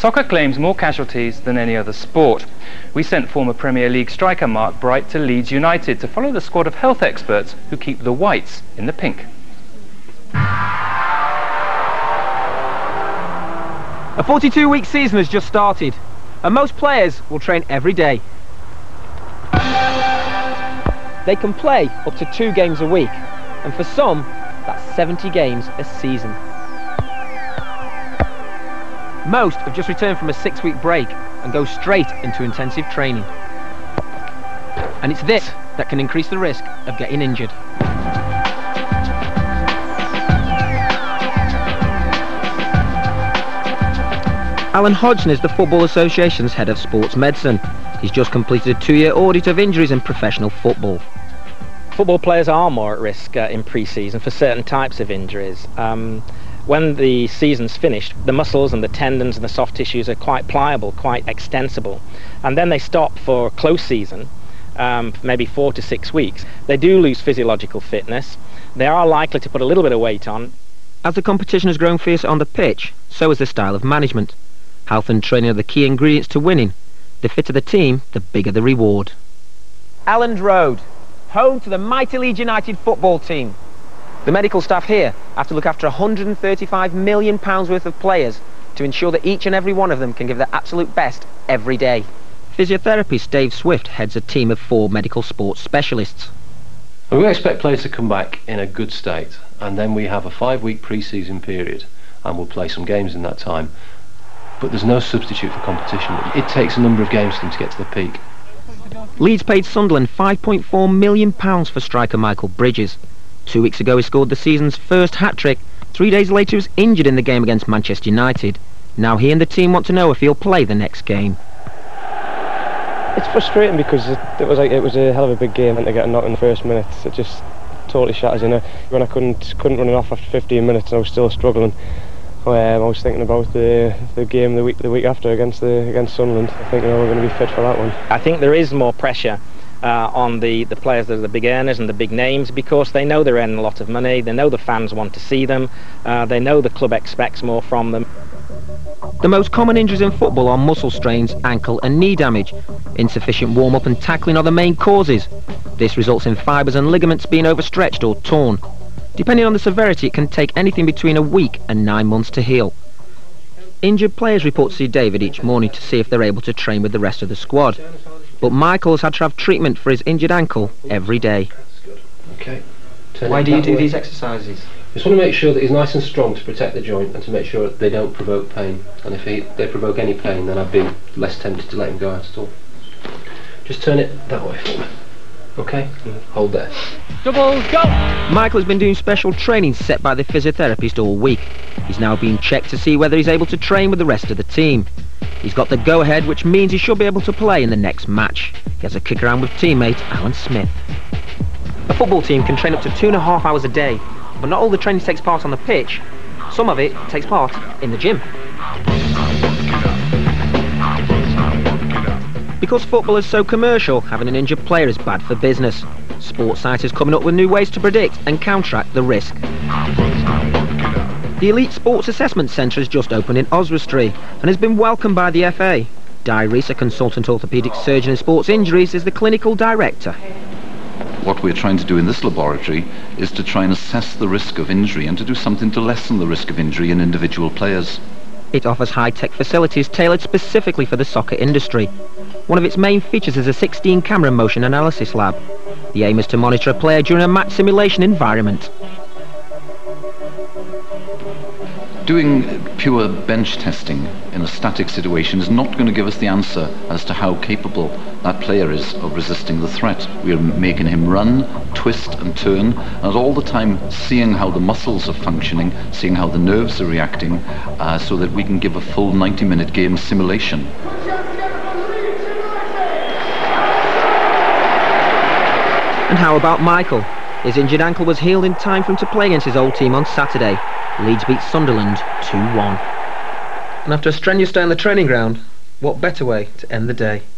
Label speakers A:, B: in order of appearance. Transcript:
A: Soccer claims more casualties than any other sport. We sent former Premier League striker Mark Bright to Leeds United to follow the squad of health experts who keep the whites in the pink.
B: A 42-week season has just started, and most players will train every day. They can play up to 2 games a week, and for some, that's 70 games a season. Most have just returned from a 6-week break and go straight into intensive training. And it's this that can increase the risk of getting injured. Alan Hodgson is the Football Association's head of sports medicine. He's just completed a 2-year audit of injuries in professional football.
C: Football players are more at risk in pre-season for certain types of injuries. When the season's finished, the muscles and the tendons and the soft tissues are quite pliable, quite extensible. And then they stop for close season, maybe 4 to 6 weeks. They do lose physiological fitness. They are likely to put a little bit of weight on.
B: As the competition has grown fiercer on the pitch, so is the style of management. Health and training are the key ingredients to winning. The fitter the team, the bigger the reward. Elland Road, home to the mighty Leeds United football team. The medical staff here have to look after £135 million worth of players to ensure that each and every one of them can give their absolute best every day. Physiotherapist Dave Swift heads a team of 4 medical sports specialists.
D: We expect players to come back in a good state, and then we have a 5-week pre-season period, and we'll play some games in that time. But there's no substitute for competition. It takes a number of games for them to get to the peak.
B: Leeds paid Sunderland £5.4 million for striker Michael Bridges. 2 weeks ago he scored the season's first hat-trick. 3 days later he was injured in the game against Manchester United. Now he and the team want to know if he'll play the next game.
E: It's frustrating because it was a hell of a big game, and to get a knock in the first minutes, it just totally shatters, you know. When I couldn't run it off after 15 minutes and I was still struggling, I was thinking about the game the week after against Sunderland. I think, you know, we're going to be fit for that one.
C: I think there is more pressure on the players that are the big earners and the big names, because they know they're earning a lot of money, they know the fans want to see them, they know the club expects more from them.
B: The most common injuries in football are muscle strains, ankle and knee damage. Insufficient warm-up and tackling are the main causes. This results in fibres and ligaments being overstretched or torn. Depending on the severity, it can take anything between a week and 9 months to heal. Injured players report to see David each morning to see if they're able to train with the rest of the squad. But Michael has had to have treatment for his injured ankle every day.
D: Okay.
B: Why do you do these exercises?
D: Just want to make sure that he's nice and strong to protect the joint and to make sure that they don't provoke pain. And if they provoke any pain, then I'd be less tempted to let him go out at all. Just turn it that way for me. Okay? Hold there.
B: Double go! Michael has been doing special training set by the physiotherapist all week. He's now being checked to see whether he's able to train with the rest of the team. He's got the go-ahead, which means he should be able to play in the next match. He has a kick around with teammate Alan Smith. A football team can train up to 2.5 hours a day, but not all the training takes part on the pitch. Some of it takes part in the gym. Because football is so commercial, having an injured player is bad for business. Sportsite is coming up with new ways to predict and counteract the risk. The Elite Sports Assessment Centre has just opened in Oswestry and has been welcomed by the FA. Di Rees, a consultant orthopaedic surgeon in sports injuries, is the clinical director.
F: What we're trying to do in this laboratory is to try and assess the risk of injury and to do something to lessen the risk of injury in individual players.
B: It offers high-tech facilities tailored specifically for the soccer industry. One of its main features is a 16-camera motion analysis lab. The aim is to monitor a player during a match simulation environment.
F: Doing pure bench testing in a static situation is not going to give us the answer as to how capable that player is of resisting the threat. We're making him run, twist and turn, and all the time seeing how the muscles are functioning, seeing how the nerves are reacting, so that we can give a full 90-minute game simulation.
B: And how about Michael? His injured ankle was healed in time for him to play against his old team on Saturday. Leeds beat Sunderland 2-1. And after a strenuous day on the training ground, what better way to end the day?